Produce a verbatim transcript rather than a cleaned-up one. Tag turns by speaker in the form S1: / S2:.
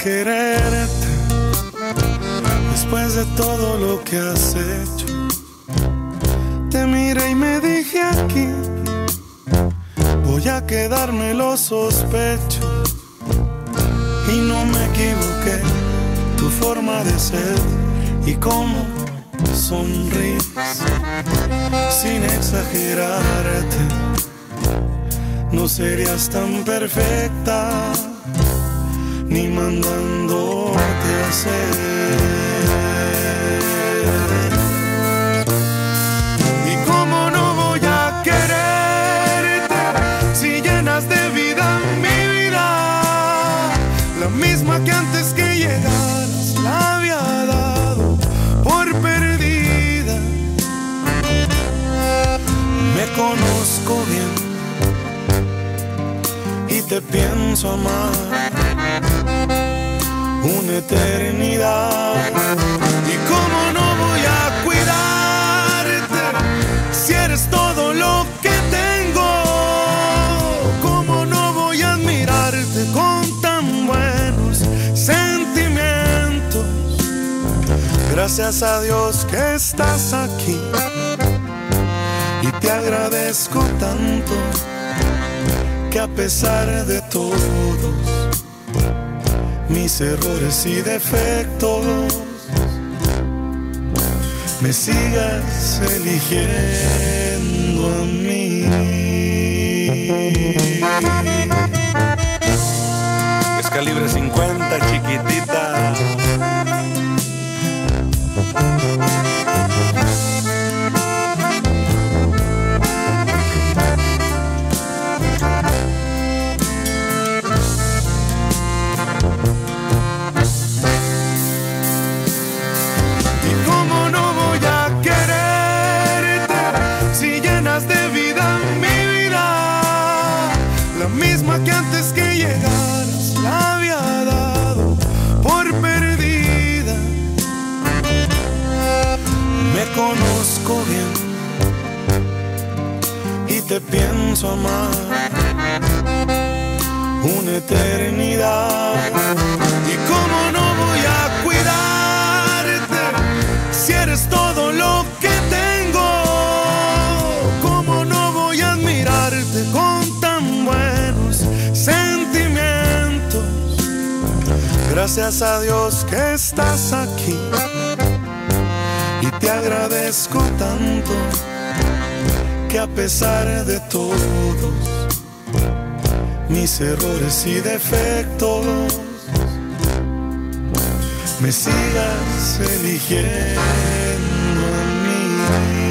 S1: quererte después de todo lo que has hecho. Te miré y me dije aquí voy a quedarme, lo sospecho. Y no me equivoqué, tu forma de ser y cómo sonríes sin exagerarte. No serías tan perfecta ni mandándote a hacer. Y cómo no voy a quererte si llenas de vida mi vida, la misma que antes que llegaras la había dado por perdida. Me conozco bien y te pienso amar una eternidad. Y cómo no voy a cuidarte si eres todo lo que tengo. Cómo no voy a admirarte con tan buenos sentimientos. Gracias a Dios que estás aquí y te agradezco tanto que a pesar de todos mis errores y defectos me sigas eligiendo a mí. Es calibre cincuenta, chiquitita. Que antes que llegaras la había dado por perdida. Me conozco bien y te pienso amar una eternidad. Y cómo no voy a cuidarte si eres todo lo que tengo. Cómo no voy a admirarte con tan buenos sentimientos. Gracias a Dios que estás aquí y te agradezco tanto que a pesar de todos mis errores y defectos me sigas eligiendo a mí.